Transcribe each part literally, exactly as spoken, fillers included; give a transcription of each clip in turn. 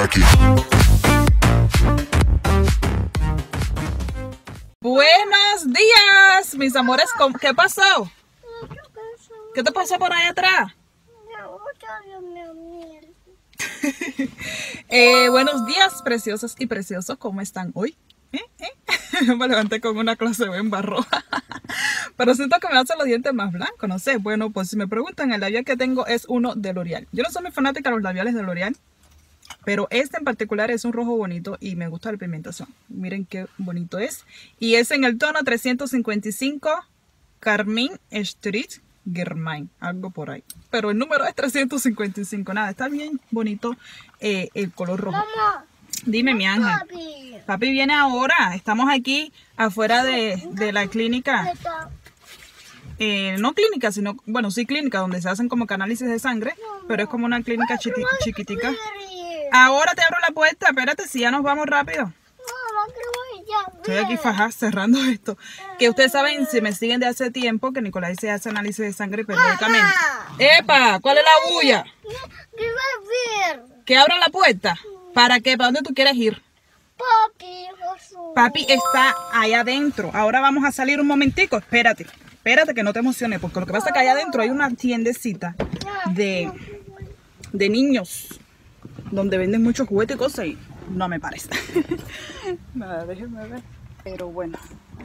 aquí. Buenos días, mis amores. ¿Qué pasó? ¿Qué te pasó por ahí atrás? eh, buenos días, preciosas y preciosos. ¿Cómo están hoy? ¿Eh? ¿Eh? Me levanté con una clase de embarro. Pero siento que me hacen los dientes más blancos, no sé. Bueno, pues si me preguntan, el labial que tengo es uno de L'Oreal. Yo no soy muy fanática de los labiales de L'Oreal, pero este en particular es un rojo bonito y me gusta la pigmentación. Miren qué bonito es. Y es en el tono trescientos cincuenta y cinco Carmine Street Germain, algo por ahí. Pero el número es trescientos cincuenta y cinco. Nada, está bien bonito eh, el color rojo. Mamá, dime, mi ángel. Papi. Papi viene ahora. Estamos aquí afuera de, de la clínica. Eh, no clínica, sino, bueno, sí clínica, donde se hacen como que análisis de sangre, pero es como una clínica chiqui, chiquitica. Ahora te abro la puerta, espérate, si ya nos vamos rápido. Estoy aquí fajada cerrando esto. Que ustedes saben, si me siguen de hace tiempo, que Nicolás se hace análisis de sangre periódicamente. ¡Epa! ¿Cuál es la bulla? ¿Que abra la puerta? ¿Para qué? ¿Para dónde tú quieres ir? Papi, Papi está allá adentro. Ahora vamos a salir un momentico. Espérate, espérate que no te emociones, porque lo que pasa es que allá adentro hay una tiendecita de, de niños, donde venden muchos juguetes y cosas y no me parece. Nada, déjenme ver. Pero bueno.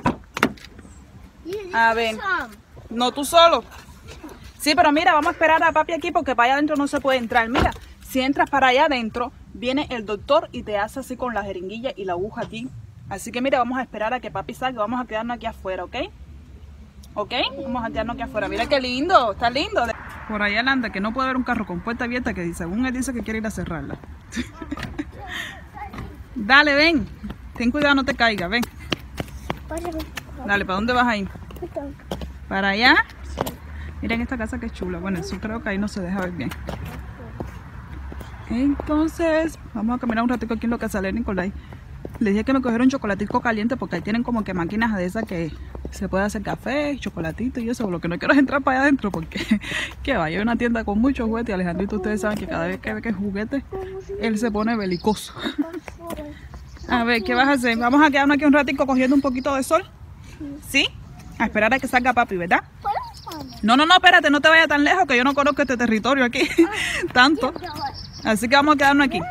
A ver. No, tú solo. Sí, pero mira, vamos a esperar a papi aquí porque para allá adentro no se puede entrar. Mira, si entras para allá adentro, viene el doctor y te hace así con la jeringuilla y la aguja a ti. Así que mira, vamos a esperar a que papi salga. Vamos a quedarnos aquí afuera, ¿ok? ¿Ok? Vamos a quedarnos aquí afuera. Mira qué lindo, está lindo. Por allá anda, que no puede haber un carro con puerta abierta que según él dice que quiere ir a cerrarla. Dale, ven. Ten cuidado, no te caigas, ven. Dale, ¿para dónde vas a ir? ¿Para allá? Miren esta casa que es chula. Bueno, eso creo que ahí no se deja ver bien. Entonces, vamos a caminar un ratito aquí en lo que sale Nicolás. Le dije que me cogiera un chocolatico caliente porque ahí tienen como que máquinas de esas que se puede hacer café, chocolatito y eso. Lo que no quiero es entrar para allá adentro porque que vaya a una tienda con muchos juguetes. Y Alejandrito, ustedes saben que cada vez que ve que es juguete, él se pone belicoso. A ver, ¿qué vas a hacer? Vamos a quedarnos aquí un ratito cogiendo un poquito de sol. ¿Sí? A esperar a que salga papi, ¿verdad? No, no, no, espérate, no te vayas tan lejos que yo no conozco este territorio aquí tanto. Así que vamos a quedarnos aquí.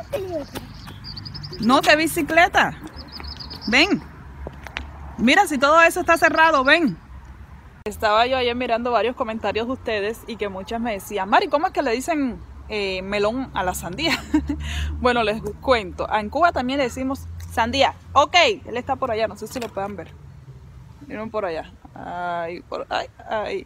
No, que bicicleta. Ven. Mira, si todo eso está cerrado, ven. Estaba yo ayer mirando varios comentarios de ustedes y que muchas me decían, Mari, ¿cómo es que le dicen eh, melón a la sandía? Bueno, les cuento. En Cuba también le decimos sandía. Ok, él está por allá, no sé si lo puedan ver. Miren por allá. Ay, por ay, ay.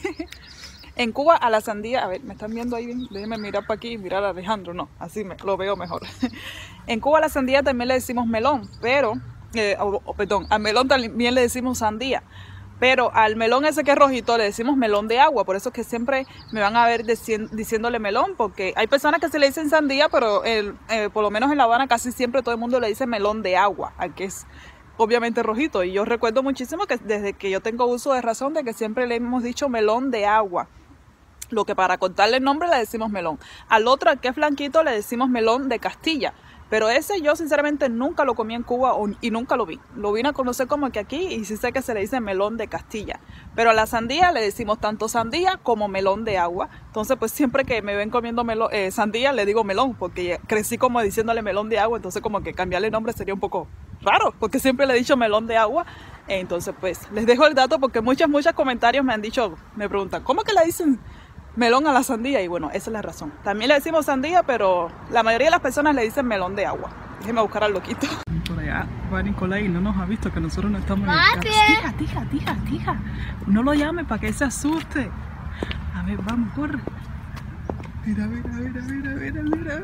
En Cuba a la sandía, a ver, ¿me están viendo ahí bien? Déjenme mirar para aquí y mirar a Alejandro, no, así me, lo veo mejor. En Cuba a la sandía también le decimos melón, pero, eh, oh, oh, perdón, al melón también le decimos sandía, pero al melón ese que es rojito le decimos melón de agua, por eso es que siempre me van a ver dici diciéndole melón, porque hay personas que se le dicen sandía, pero el, eh, por lo menos en La Habana casi siempre todo el mundo le dice melón de agua, al que es obviamente rojito, y yo recuerdo muchísimo que desde que yo tengo uso de razón de que siempre le hemos dicho melón de agua. Lo que para contarle el nombre le decimos melón. Al otro, al que es blanquito, le decimos melón de Castilla. Pero ese yo sinceramente nunca lo comí en Cuba y nunca lo vi. Lo vine a conocer como que aquí y sí sé que se le dice melón de Castilla. Pero a la sandía le decimos tanto sandía como melón de agua. Entonces pues siempre que me ven comiendo melón, eh, sandía le digo melón porque crecí como diciéndole melón de agua. Entonces como que cambiarle el nombre sería un poco raro porque siempre le he dicho melón de agua. Entonces pues les dejo el dato porque muchos, muchos comentarios me han dicho, me preguntan, ¿cómo que le dicen melón a la sandía? Y bueno, esa es la razón. También le decimos sandía, pero la mayoría de las personas le dicen melón de agua. Déjenme buscar al loquito. Por allá va Nicolás y no nos ha visto que nosotros no estamos en el carro. Tija, tija, tija, tija. No lo llame para que se asuste. A ver, vamos, corre. Mira, mira, mira, mira, mira, mira,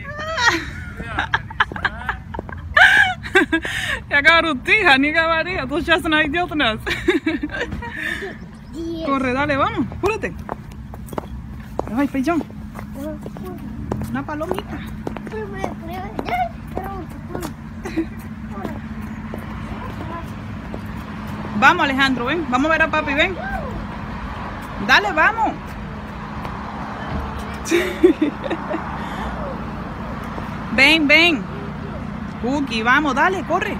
mira. Ya cabrón, tija, ni cabaría. Tú ya son idiotas. Corre, dale, vamos, apúrate. Ay, pellón. Una palomita. Vamos, Alejandro, ven. Vamos a ver a papi, ven. Dale, vamos. Ven, ven. Cookie, vamos, dale, corre.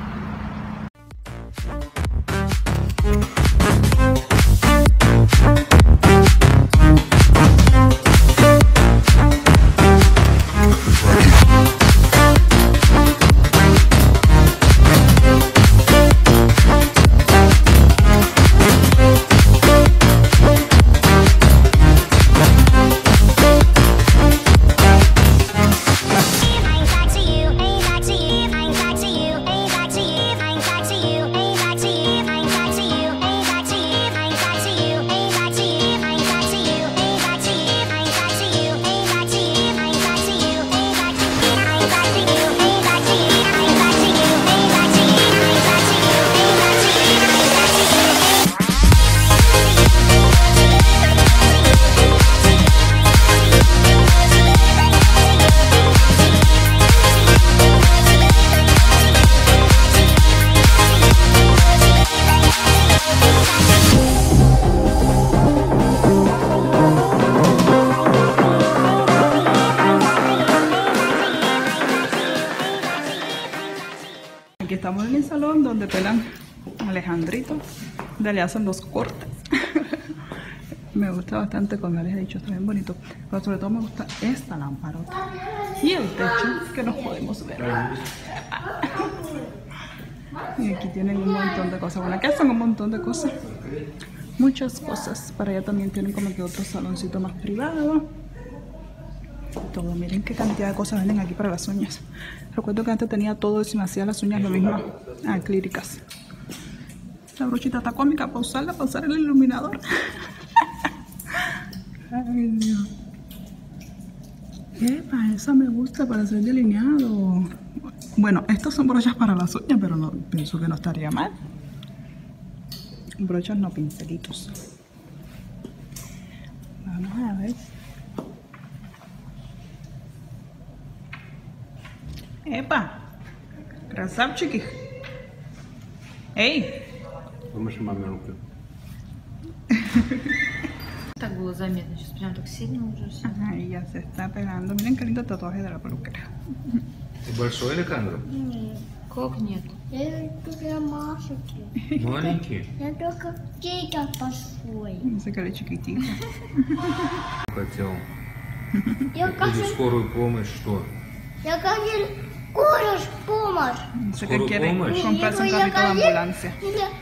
Aquí estamos en el salón donde pelan a Alejandrito, donde le hacen los cortes. Me gusta bastante, como les he dicho, está bien bonito. Pero sobre todo me gusta esta lamparota y el techo que nos podemos ver. Y aquí tienen un montón de cosas. Bueno, aquí hacen un montón de cosas. Muchas cosas. Para allá también tienen como que otro saloncito más privado. Todo, miren qué cantidad de cosas venden aquí para las uñas. Recuerdo que antes tenía todo eso y me hacía las uñas lo mismo, acrílicas. La brochita está cómica para usarla, para usar el iluminador. Ay, Dios. Epa, esa me gusta para hacer delineado. Bueno, estas son brochas para las uñas, pero no, pienso que no estaría mal. Brochas no, pincelitos. Vamos a ver. Epa, красавчики. Эй. Так было заметно, сейчас прям так сильно уже все. Ajá, y ya se está pegando. Miren qué lindo tatuaje de la peluquera. Ты большой, Александр? Нет. Как нет? Я только маленький. Маленький? Я только кейка большой. Dice que era chiquitito. Хотел. Я Или хочу, скорую помощь, что? я хочу куришь помощь. Dice que ¿Скорую quiere помощь? comprarse un carrito de ambulancia.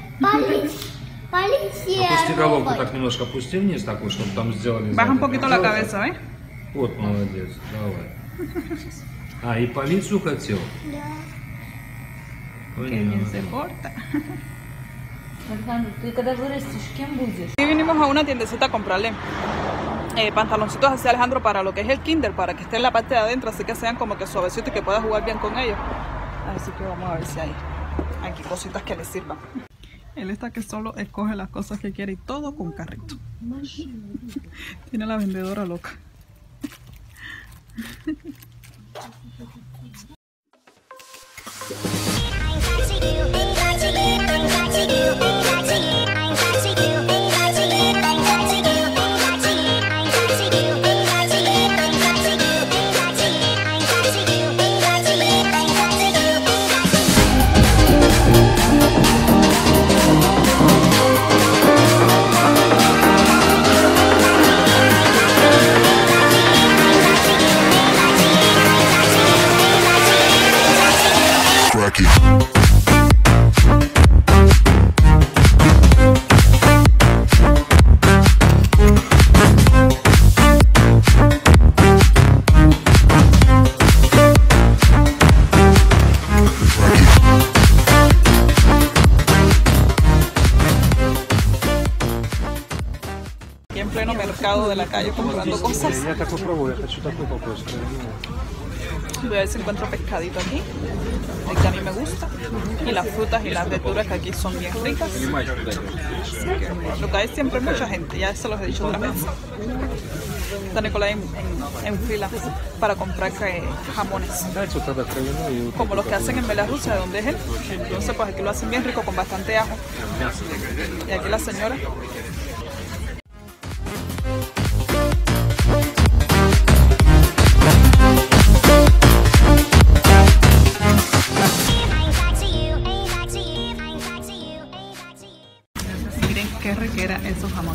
Полиция. Опусти головку, робот. так немножко опусти вниз, такой, чтобы там сделали... Baja un задний poquito la контроль. cabeza, ¿eh? Вот, молодец, давай. А, и полицию хотел? Да. Que bien Понятно. se porta. Александр, ты когда вырастешь, кем будешь? Y vinimos a una tiendecita a comprarle eh, pantaloncitos hacia Alejandro para lo que es el kinder, para que esté en la parte de adentro, así que sean como que suavecitos y que pueda jugar bien con ellos. Así que vamos a ver si hay aquí cositas que le sirvan. Él está que solo escoge las cosas que quiere y todo con carrito. Tiene la vendedora loca. Aquí en pleno mercado de la calle comprando cosas. Я так попробую, я хочу такой попробовать. Voy a ver si encuentro pescadito aquí, el que a mí me gusta. Y las frutas y las verduras que aquí son bien ricas. Así que lo que hay siempre mucha gente, ya se los he dicho otra vez. Está Nicolás en, en, en fila para comprar eh, jamones, Дайте вот тогда кровяной и вот como los que hacen en Bielorrusia, de donde es él. Entonces pues aquí lo hacen bien rico con bastante ajo. Y aquí la señora.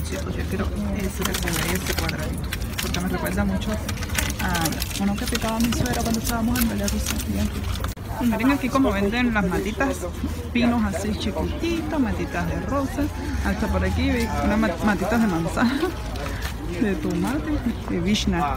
meloncitos. Yo quiero ese que se ve, ese cuadradito, porque me recuerda mucho a uno que picaba mi suegra cuando estábamos en Bella Rosa. Bien rico. Y miren aquí como venden las matitas, pinos así chiquititos, matitas de rosa, hasta por aquí vi unas matitas de manzana, de tomate, de vishna.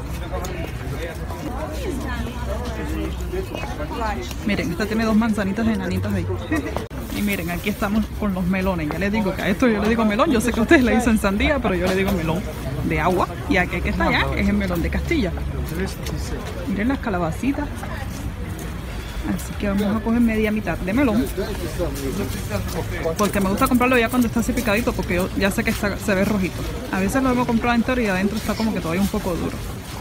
Miren, esta tiene dos manzanitas enanitas ahí. Y miren, aquí estamos con los melones. Ya les digo que a esto yo le digo melón. Yo sé que ustedes le dicen sandía, pero yo le digo melón de agua. Y aquí que está allá es el melón de Castilla. Miren las calabacitas. Así que vamos a coger media mitad de melón. Porque me gusta comprarlo ya cuando está así picadito, porque yo ya sé que está, se ve rojito. A veces lo hemos comprado entero y adentro está como que todavía un poco duro.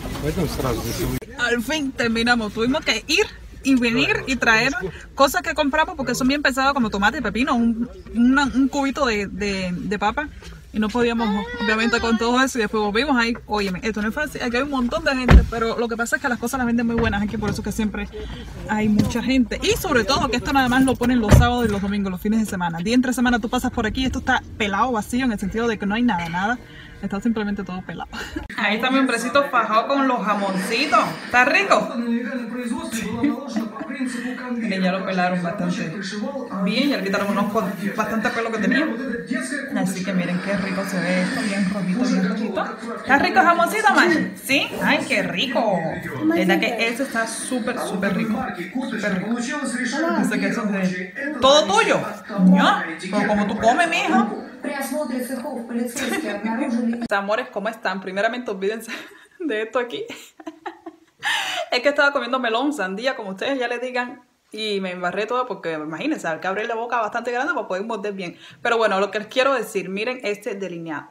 Al fin terminamos. Tuvimos que ir y venir y traer cosas que compramos porque son bien pesadas, como tomate y pepino, un, una, un cubito de, de, de papa. Y no podíamos, obviamente, con todo eso. Y después volvimos ahí. Óyeme, esto no es fácil. Aquí hay un montón de gente. Pero lo que pasa es que las cosas las venden muy buenas aquí. Por eso que siempre hay mucha gente. Y sobre todo que esto nada más lo ponen los sábados y los domingos, los fines de semana. Día entre semana tú pasas por aquí y esto está pelado, vacío. En el sentido de que no hay nada, nada. Está simplemente todo pelado. Ahí está mi hombrecito fajado con los jamoncitos. ¿Está rico? Miren, ya lo pelaron bastante bien. Ya le quitaron unos bastante pelo que tenía. Así que miren qué rico se ve esto. Bien rojito, bien rojito. ¿Está rico el jamoncito, man? ¿Sí? ¡Ay, qué rico! La verdad que eso está súper, súper rico. Súper rico. Dice que eso es de todo tuyo. ¿No? Pero como tú comes, mija. Amores, ¿cómo están? Primeramente, olvídense de esto aquí. Es que estaba comiendo melón, sandía, como ustedes ya les digan, y me embarré todo porque, imagínense, hay que abrir la boca bastante grande para poder morder bien. Pero bueno, lo que les quiero decir, miren este delineado.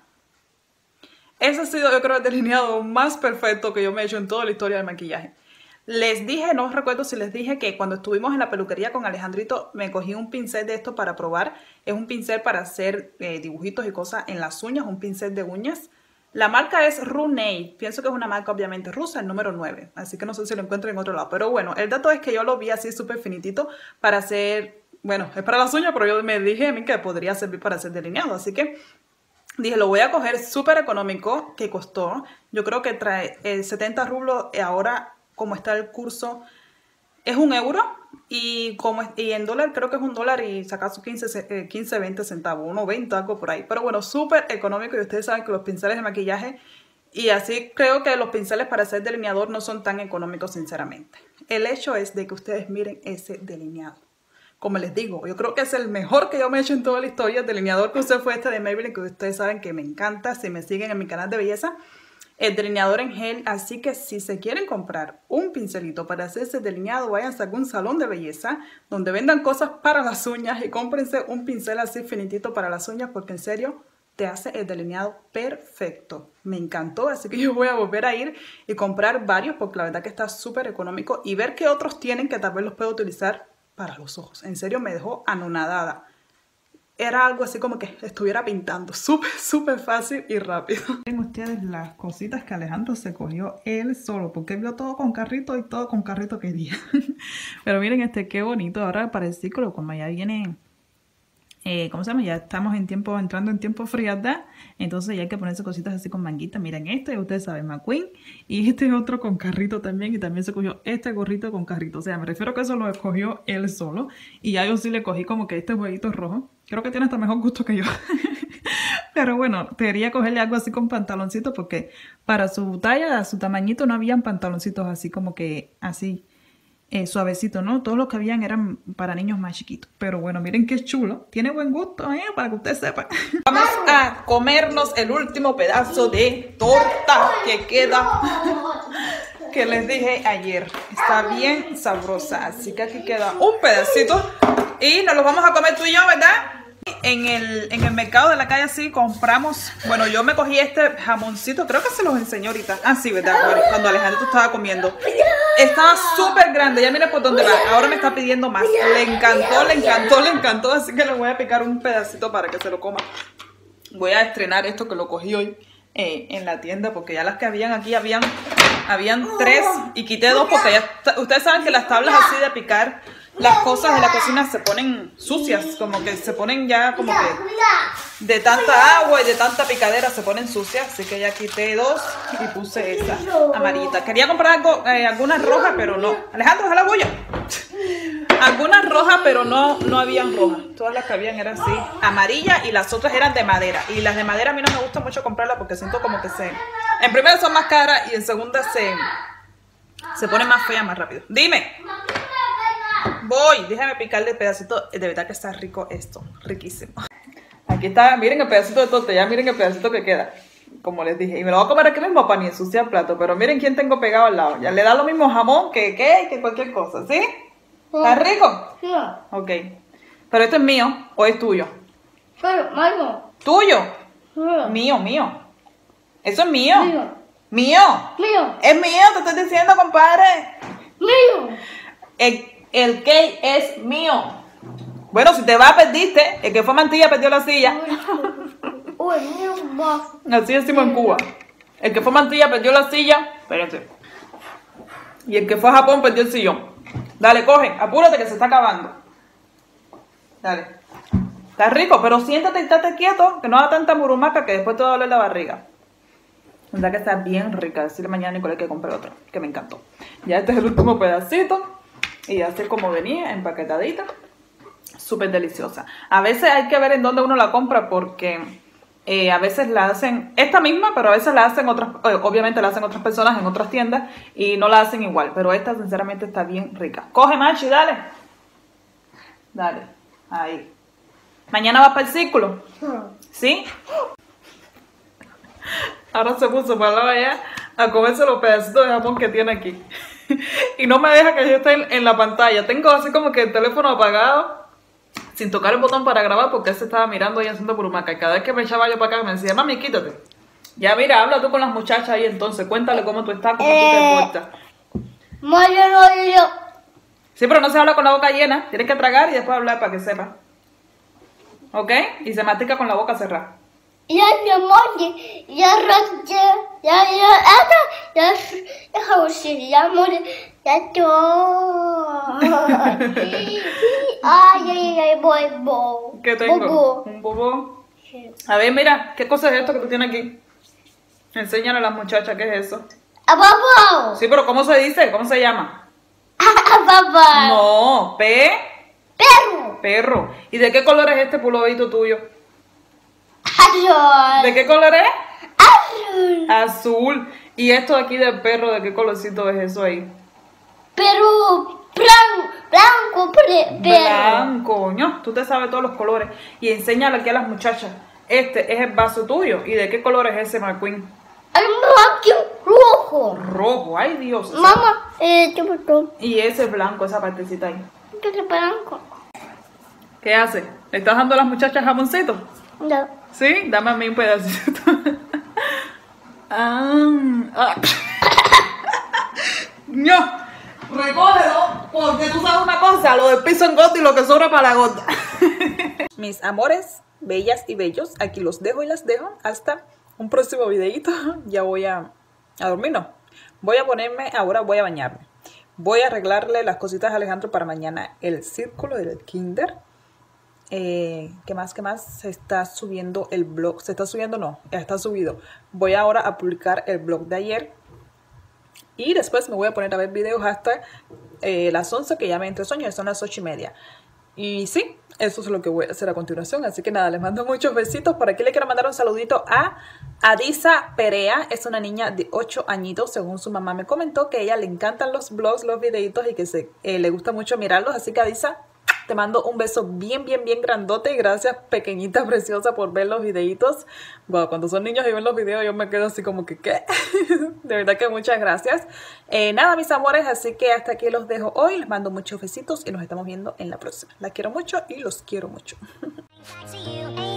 Ese ha sido, yo creo, el delineado más perfecto que yo me he hecho en toda la historia del maquillaje. Les dije, no recuerdo si les dije que cuando estuvimos en la peluquería con Alejandrito me cogí un pincel de esto para probar. Es un pincel para hacer eh, dibujitos y cosas en las uñas, un pincel de uñas. La marca es Runei, pienso que es una marca obviamente rusa, el número nueve, así que no sé si lo encuentro en otro lado. Pero bueno, el dato es que yo lo vi así súper finitito para hacer, bueno, es para las uñas, pero yo me dije a mí que podría servir para hacer delineado, así que dije, lo voy a coger súper económico, que costó, yo creo que trae eh, setenta rublos ahora. Como está el curso, es un euro y, como, y en dólar creo que es un dólar y sacas quince, quince, veinte centavos, uno veinte, algo por ahí. Pero bueno, súper económico y ustedes saben que los pinceles de maquillaje y así creo que los pinceles para hacer delineador no son tan económicos sinceramente. El hecho es de que ustedes miren ese delineado. Como les digo, yo creo que es el mejor que yo me he hecho en toda la historia. El delineador que usé fue este de Maybelline, que ustedes saben que me encanta si me siguen en mi canal de belleza. El delineador en gel, así que si se quieren comprar un pincelito para hacer ese delineado, váyanse a algún salón de belleza donde vendan cosas para las uñas y cómprense un pincel así finitito para las uñas porque en serio te hace el delineado perfecto. Me encantó, así que yo voy a volver a ir y comprar varios porque la verdad que está súper económico y ver qué otros tienen que tal vez los puedo utilizar para los ojos. En serio me dejó anonadada. Era algo así como que estuviera pintando, súper, súper fácil y rápido. Miren ustedes las cositas que Alejandro se cogió él solo, porque él vio todo con carrito y todo con carrito quería. Pero miren este, qué bonito. Ahora para el ciclo, como ya viene, eh, ¿cómo se llama? Ya estamos en tiempo, entrando en tiempo frialdad, entonces ya hay que ponerse cositas así con manguita. Miren este, ustedes saben, McQueen, y este otro con carrito también, y también se cogió este gorrito con carrito. O sea, me refiero que eso lo escogió él solo, y ya yo sí le cogí como que este jueguito rojo. Creo que tiene hasta mejor gusto que yo. Pero bueno, quería cogerle algo así con pantaloncitos porque para su talla, su tamañito, no habían pantaloncitos así como que así eh, suavecitos, ¿no? Todos los que habían eran para niños más chiquitos. Pero bueno, miren qué chulo. Tiene buen gusto, ¿eh? Para que ustedes sepan. Vamos a comernos el último pedazo de torta que queda. Que les dije ayer. Está bien sabrosa. Así que aquí queda un pedacito. Y nos lo vamos a comer tú y yo, ¿verdad? En el, en el mercado de la calle así compramos, bueno, yo me cogí este jamoncito, creo que se los enseñó ahorita. Ah, sí, ¿verdad? Cuando Alejandro estaba comiendo. Estaba súper grande, ya miren por dónde va. Ahora me está pidiendo más. Le encantó, le encantó, le encantó. Así que le voy a picar un pedacito para que se lo coma. Voy a estrenar esto que lo cogí hoy eh, en la tienda, porque ya las que habían aquí habían, habían tres y quité dos porque ya, ustedes saben que las tablas así de picar las cosas de la cocina se ponen sucias, como que se ponen ya como que de tanta agua y de tanta picadera se ponen sucias, así que ya quité dos y puse esa amarillita. Quería comprar algo, eh, algunas rojas, pero no. Alejandro, ojalá voy yo. Algunas rojas, pero no, no habían rojas. Todas las que habían eran así, amarillas, y las otras eran de madera. Y las de madera a mí no me gusta mucho comprarlas porque siento como que se... En primera son más caras y en segunda se, se ponen más feas más rápido. Dime. Voy, déjame picarle el pedacito. De verdad que está rico esto, riquísimo. Aquí está, miren el pedacito de tortilla, miren el pedacito que queda. Como les dije, y me lo voy a comer aquí mismo para ni ensuciar el plato. Pero miren quién tengo pegado al lado. Ya le da lo mismo jamón que que, que cualquier cosa, ¿sí? ¿Está rico? Sí. Ok. Pero esto es mío o es tuyo. Pero, Marco. ¿Tuyo? Sí. Mío, mío. Eso es mío. Mío. Mío. Mío. Es mío, te estoy diciendo, compadre. Mío. El, el cake es mío. Bueno, si te vas, perdiste. El que fue a Mantilla perdió la silla. Uy, mío, más. Así decimos en Cuba. El que fue a Mantilla perdió la silla. Espérense. Y el que fue a Japón perdió el sillón. Dale, coge. Apúrate que se está acabando. Dale. Está rico, pero siéntate y estate quieto. Que no haga tanta murumaca que después te va a doler la barriga. La verdad que está bien rica. Decirle mañana a Nicolás que compre otro. Que me encantó. Ya este es el último pedacito. Y así es como venía, empaquetadita. Súper deliciosa. A veces hay que ver en dónde uno la compra porque eh, a veces la hacen esta misma, pero a veces la hacen otras, eh, obviamente la hacen otras personas en otras tiendas y no la hacen igual. Pero esta sinceramente está bien rica. Coge, Machi, dale. Dale. Ahí. Mañana vas para el círculo. ¿Sí? Ahora se puso para allá allá a comerse los pedacitos de jamón que tiene aquí. Y no me deja que yo esté en, en la pantalla. Tengo así como que el teléfono apagado, sin tocar el botón para grabar, porque él se estaba mirando ahí haciendo burumaca. Y cada vez que me echaba yo para acá me decía, mami, quítate. Ya mira, habla tú con las muchachas ahí entonces. Cuéntale cómo tú estás, cómo Eh. tú te portas. Mario, no, yo. Sí, pero no se habla con la boca llena. Tienes que tragar y después hablar para que sepa. ¿Ok? Y se mastica con la boca cerrada. Ya, mi amor, ya, ya, ya, ya, ya, ya, ya, José, ya, amor, ya, yo. Ay, ay, ay, voy, voy. ¿Qué tengo? Bobo. Un bobo. Sí. A ver, mira, ¿qué cosa es esto que tú tienes aquí? Enséñale a las muchachas qué es eso. A papá. Sí, pero ¿cómo se dice? ¿Cómo se llama? A papá. No, pe, Perro. perro. ¿Y de qué color es este pulovito tuyo? Azul. ¿De qué color es? Azul. Azul. ¿Y esto de aquí del perro, de qué colorcito es eso ahí? Pero blanco, blanco, pre- perro. Blanco. ño, tú te sabes todos los colores. Y enséñale aquí a las muchachas. Este es el vaso tuyo. ¿Y de qué color es ese, McQueen? El blanco rojo. Rojo. Ay, Dios. Mamá, eh, ¿qué pasó? Y ese es blanco, esa partecita ahí. ¿Qué es blanco? ¿Qué hace? ¿Le estás dando a las muchachas jamoncito? No. ¿Sí? Dame a mí un pedacito. ah, ah. ¡No! Recógelo, porque tú sabes una cosa, lo del piso en gota y lo que sobra para la gota. Mis amores, bellas y bellos, aquí los dejo y las dejo hasta un próximo videito. Ya voy a, a dormir, no. Voy a ponerme, ahora voy a bañarme. Voy a arreglarle las cositas a Alejandro para mañana el círculo del kinder. Eh, ¿Qué más? ¿Qué más? Se está subiendo el blog. Se está subiendo, no, ya está subido. Voy ahora a publicar el blog de ayer. Y después me voy a poner a ver videos hasta eh, las once, que ya me entré sueño, son las ocho y media. Y sí, eso es lo que voy a hacer a continuación. Así que nada, les mando muchos besitos. Por aquí le quiero mandar un saludito a Adisa Perea. Es una niña de ocho añitos, según su mamá me comentó, que a ella le encantan los blogs, los videitos y que se, eh, le gusta mucho mirarlos. Así que Adisa, te mando un beso bien, bien, bien grandote y gracias, pequeñita, preciosa, por ver los videitos. Wow, cuando son niños y ven los videos yo me quedo así como que, ¿qué? De verdad que muchas gracias. Eh, nada, mis amores, así que hasta aquí los dejo hoy. Les mando muchos besitos y nos estamos viendo en la próxima. Las quiero mucho y los quiero mucho.